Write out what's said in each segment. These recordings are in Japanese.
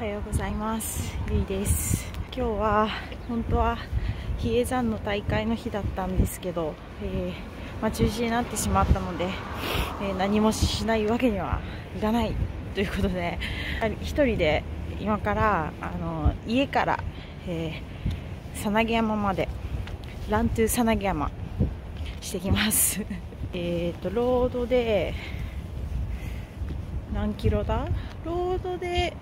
はようございます。ゆいです。今日は本当は比叡山の大会の日だったんですけど、中止になってしまったので、何もしないわけにはいかないということで、一人で今から家から、さなぎ山までラントゥさなぎ山してきますロードで何キロだ？ロードで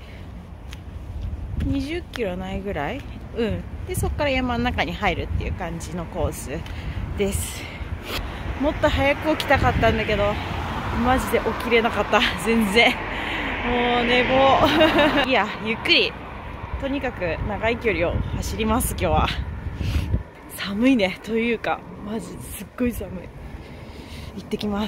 20キロないぐらい、でそこから山の中に入るっていう感じのコースです。もっと早く起きたかったんだけどマジで起きれなかった。全然もう寝坊いや、ゆっくりとにかく長い距離を走ります。今日は寒いね、というかマジすっごい寒い。行ってきます。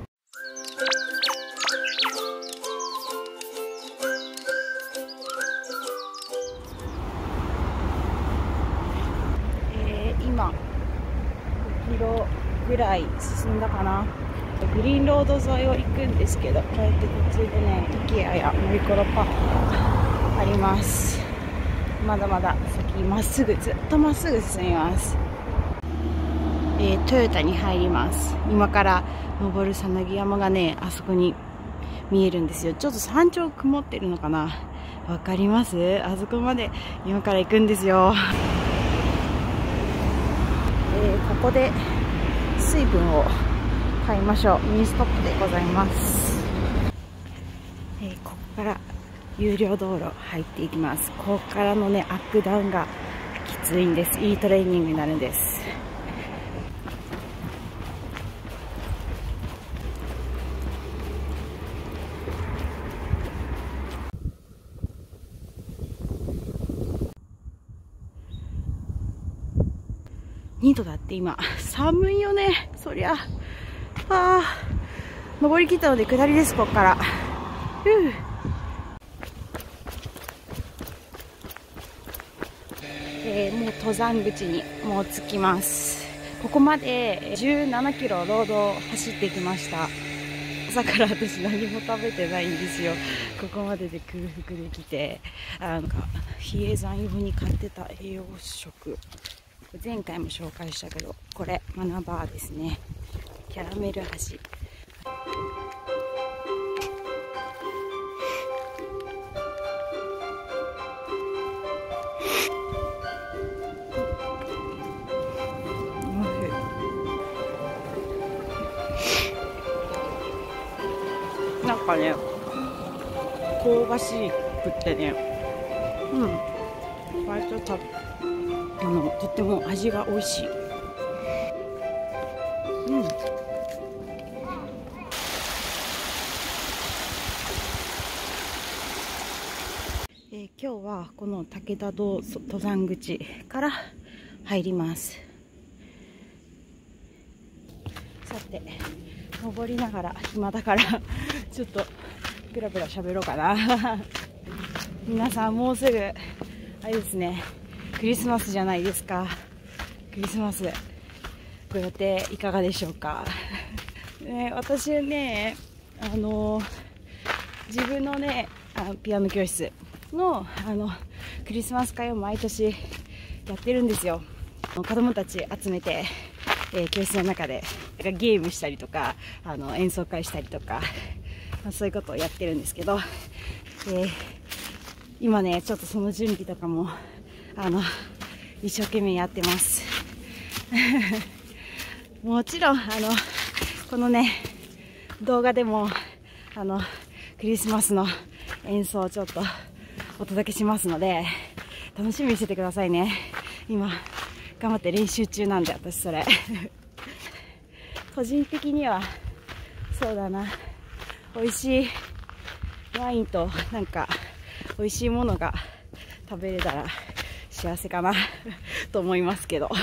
今5キロぐらい進んだかな。グリーンロード沿いを行くんですけど、こうやって途中でね、IKEAやモリコロパークがあります。まだまだ先まっすぐ、ずっとまっすぐ進みます。トヨタに入ります。今から登るさなぎ山がね、あそこに見えるんですよ。ちょっと山頂曇ってるのかな、わかります？あそこまで今から行くんですよ。ここで水分を買いましょう。ミニストップでございます。ここから有料道路入っていきます。ここからのね、アップダウンがきついんです。いいトレーニングになるんです。2度だって今。寒いよね、そりゃ。登り切ったので下りです、ここから。もう登山口にもう着きます。ここまで17キロロードを走ってきました。朝から私何も食べてないんですよ。ここまでで空腹できて、比叡山用に買ってた栄養食、前回も紹介したけど、これマナバーですね。キャラメル味。なんかね、香ばしくってね、割ととっても味が美味しい。今日はこの武田道登山口から入ります。さて、登りながら暇だからちょっとブラブラ喋ろうかな皆さんもうすぐあれですね、クリスマスじゃないですか。クリスマスご予定いかがでしょうか私ね、自分のね、ピアノ教室のクリスマス会を毎年やってるんですよ。子供たち集めて、教室の中でゲームしたりとか演奏会したりとか、そういうことをやってるんですけど、今ねちょっとその準備とかも一生懸命やってますもちろんこのね動画でもクリスマスの演奏をちょっとお届けしますので、楽しみにしててくださいね。今頑張って練習中なんで、私それ個人的にはそうだな、美味しいワインとなんか美味しいものが食べれたら幸せかなと思いますけど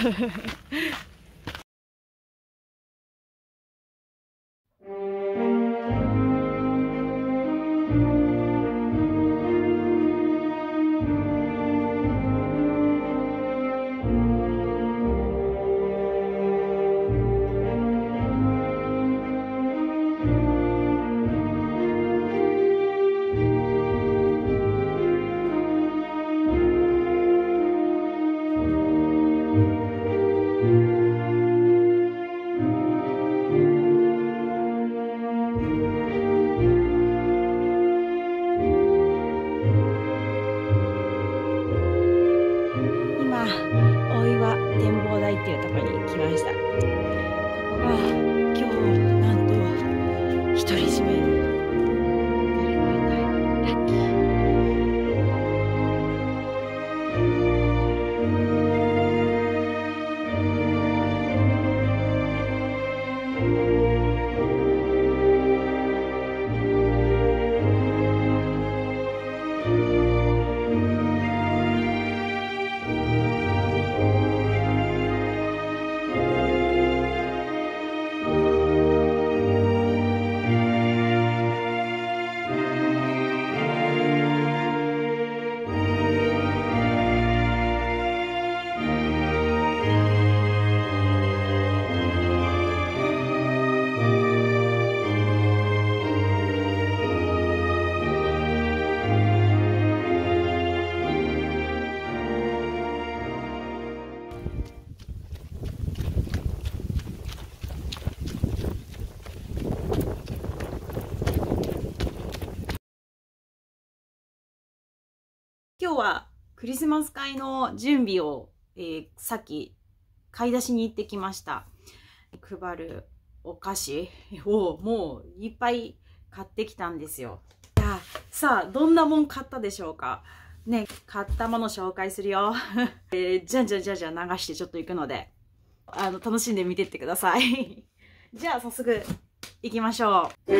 はクリスマス会の準備を、さっき買い出しに行ってきました。配るお菓子をもういっぱい買ってきたんですよ。さあ、どんなもん買ったでしょうかね、買ったもの紹介するよ。じゃん流してちょっと行くので、楽しんで見てってください。じゃあ、早速行きましょう。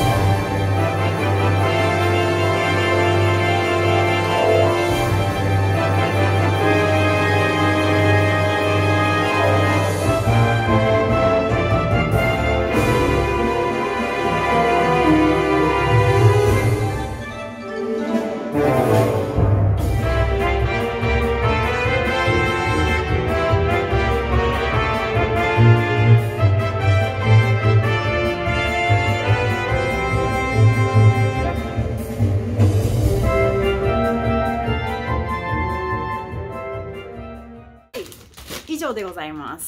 以上でございます。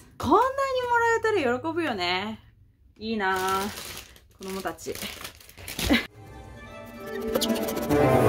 こんなにもらえたら喜ぶよね。いいなぁ、子供たち。